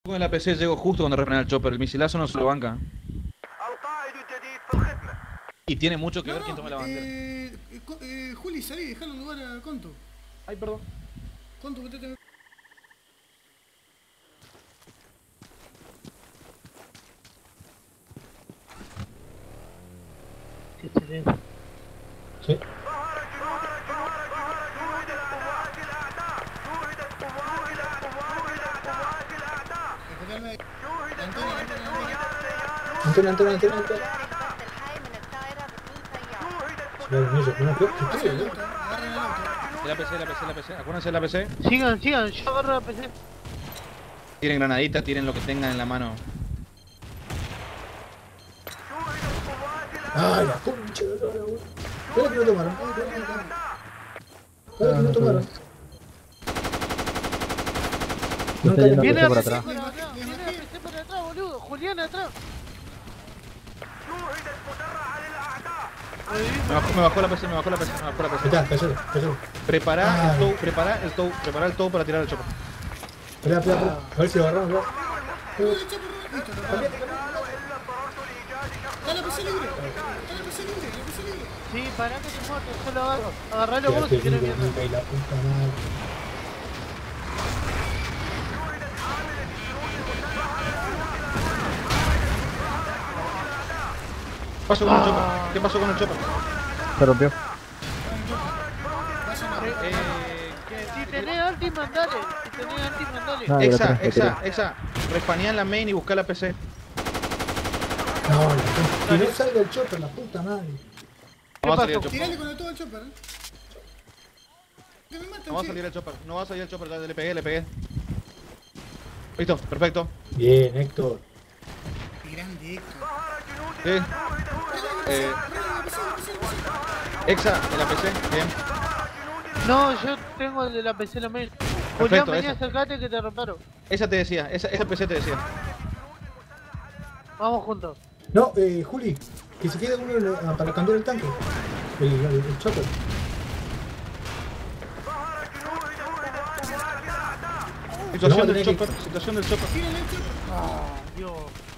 Con la PC llego justo cuando refrena el chopper. El misilazo no se lo banca. Y tiene mucho que ver quién toma la bandera. Juli, salí, dejalo en lugar a Conto. Ay, perdón. Conto, metete. ¿Qué tenés? Sí. Antena. La PC. Acuérdense de la PC. Sigan, yo agarro la PC. Tiren granaditas, tiren lo que tengan en la mano. Ay, la concha de la lora. Espera que no tomaron. Espera que no tomaron. No Está yendo Viene la la PC PC por por atrás. atrás, viene la PC por atrás, boludo. Julián atrás. Me bajó la PC. Ahí está, cayó. Prepara el tow para tirar el chopper. Espera. A ver si lo agarramos, ¿no? Está la PC libre. Sí, pará que te muerto, yo lo agarro. Agarralo vos si querés mierda. Y la puta madre. ¿Qué pasó con el chopper? Se rompió. Si tenés ulti, mandale. No, Exa. Respaneá en la main y buscá la PC. No, que no salga el chopper, la puta madre. No va a salir el chopper. Tirale con el todo al chopper, Que me matan, No va a salir el chopper. Ya le pegué. Listo, perfecto. Bien, Héctor. Qué grande, Héctor. Sí. Exa, en la PC, bien. No, yo tengo el de la PC la main. Julián, vení, acercate que te reparo. Esa te decía, esa PC te decía. Vamos juntos. No, Juli, que se quede uno para cambiar el tanque. El chopper. Situación del chopper. Ah, Dios.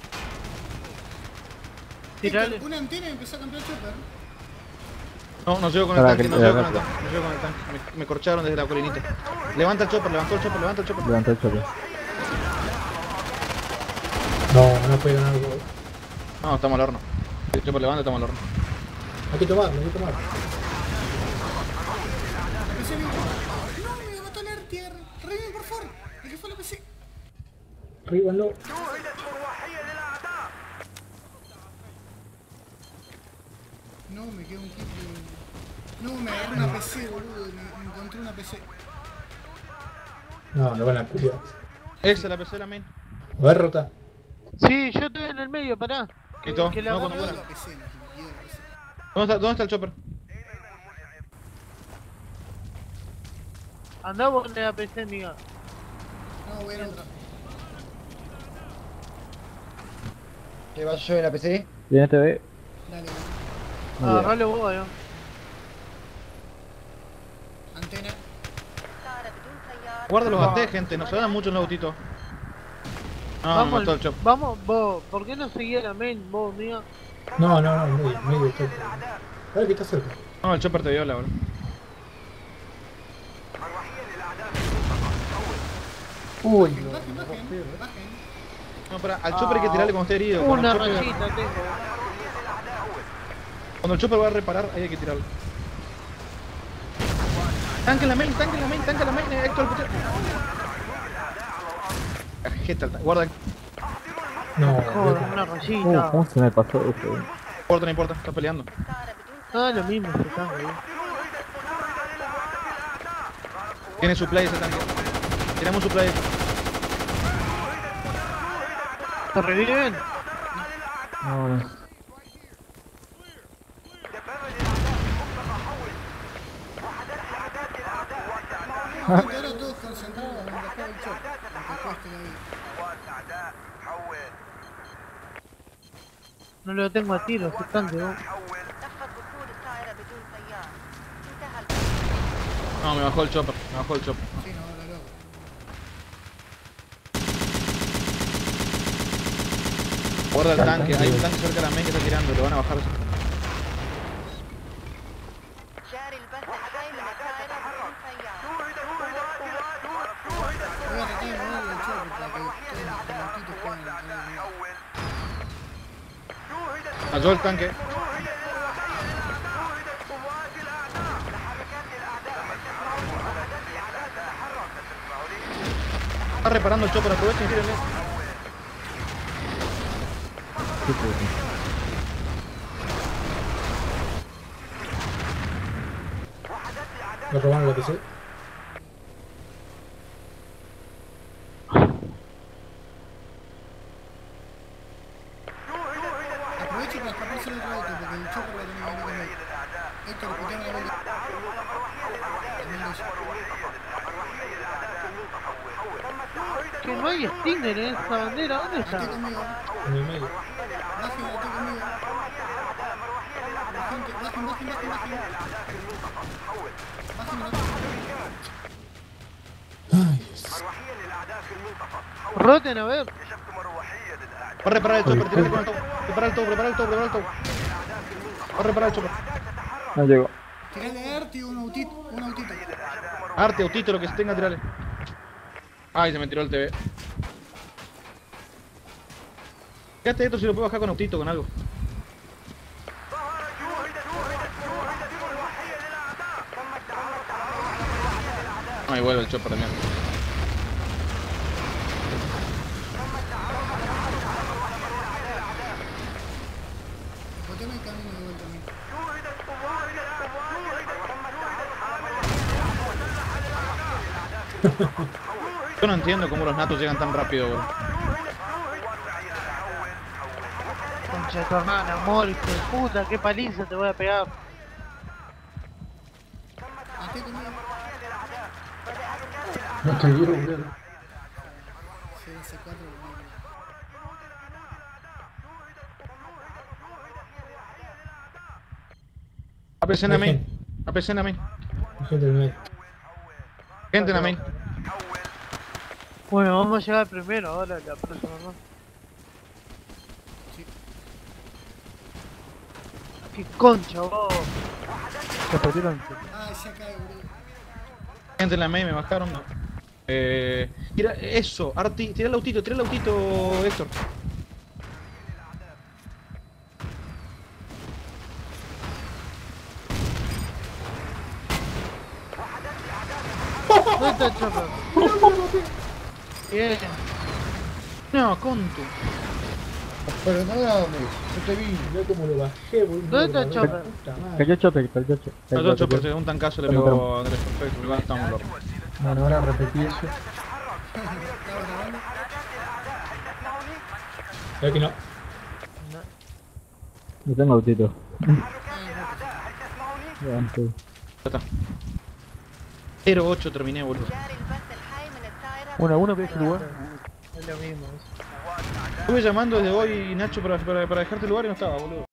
Tirale. Una antena y empezó a cambiar el chopper. No llego con el tanque, no llego con el tanque. Me corcharon desde la colinita. Levantó el chopper. Levanta el chopper. No puede ganar algo. No, estamos al horno. El chopper levanta, estamos al horno. Hay que tomarlo. La PC libre. No, me mató el Artier. Reviven, por favor. El que fue la PC. Arriba no. No, me quedó un kit de... No, me agarré una PC, boludo. Me encontré una PC. No van a culiar. Esa es la PC, la main. A ver, rota. Sí, yo estoy en el medio, pará. Listo. Que la No, agarro. cuando La PC, no, me quedó la PC. ¿Dónde está el chopper? Andá vos en la PC, amiga. No, voy a ir a otra. ¿Qué vas yo en la PC? Viene TV. Dale, Muy bien. Agarralo vos, antena. Guarda los AT, gente, nos dan mucho en el autito. No, me mató el chopper. Vamos, vos, ¿por qué no seguía la main, vos, amiga? No, medio chopper. A ver que está cerca. No, el chopper te viola, bro. Uy, Bajen. No, pará, al chopper hay que tirarle cuando esté herido. Una rayita tengo. Cuando el chopper va a reparar, ahí hay que tirarlo. Tanque en la main, Héctor, el puchero. Jeta, guarda. No, Joder, una rayita. ¿cómo se me pasó eso? No importa, está peleando. Ah, lo mismo, se está ahí. Tiene supply ese tanque. Tenemos supply. ¿Te reviven? No. Ahora todos concentrados en bajar el chopper. Aunque cueste la vida. No lo tengo a tiro, ese tanque, vos. No, me bajó el chopper. Sí, no, la loco. Guarda el tanque, hay un tanque cerca de la main que está tirando, lo van a bajar. جاري البث الحي من الدائرة بدون سيارة. Voy a tratar de mover el chopper para que todos los pelotitos puedan ganar. Cayó el tanque. Está reparando el chopper, aprovechen y tírenle. Sí, puto. Lo robaron lo que sé. Aprovecho para escaparse del otro auto porque el chopper va a tener que venir conmigo. Héctor, puteame la vuelta. También lo hizo. Que no hay Stinger en esta bandera, ¿dónde Esté está? conmigo. En el medio. Bajen, esté conmigo. Gente, bajen. Bajen el otro. Ay, Dios. Roten, a ver. Va a reparar el chopper, tirale con el top. Prepara el top. Va a reparar el chopper. No llego. Tirale Art y un autito. Arte, autito, lo que se tenga, tirale. Ay, se me tiró el TV. Fíjate esto si lo puedo bajar con autito, con algo. Ahí vuelve el chopper también. Puteame el camino de vuelta a mí. Yo no entiendo cómo los natos llegan tan rápido, bro. Concha de tu hermana, amor, hijo de puta, qué paliza te voy a pegar. Esté conmigo. No estoy vivo, boludo. CS4 conmigo. APC en la main. APC en la main. Gente del medio. Gente en la main. Bueno, vamos a llegar primero ahora, la próxima, ¿no? Sí. Qué concha, vos. Se perdieron. Ah, ya cae, boludo. Gente en la main, me bajaron. Tira eso, Arti, tira el autito, Héctor. ¿Dónde está el chopper? Bien. No, contu. Pero no dame, yo te vi. Mirá cómo lo bajé, boludo. ¿Dónde está el La chopper? puta madre. Cayó el chopper, cayó el chopper. Cayó el chopper, se dio un tancazo, le pegó a Andrés, perfecto, igual estamos locos. Bueno, ahora repetí eso. ¿Estabas grabando? Creo que no. No tengo autito. Ya está. 0-8 terminé, boludo. جاري البث الحي من الدائرة Bueno, بدون uno que es el lugar. Es lo mismo. Estuve llamando desde hoy, Nacho, para dejarte el lugar y no estaba, boludo.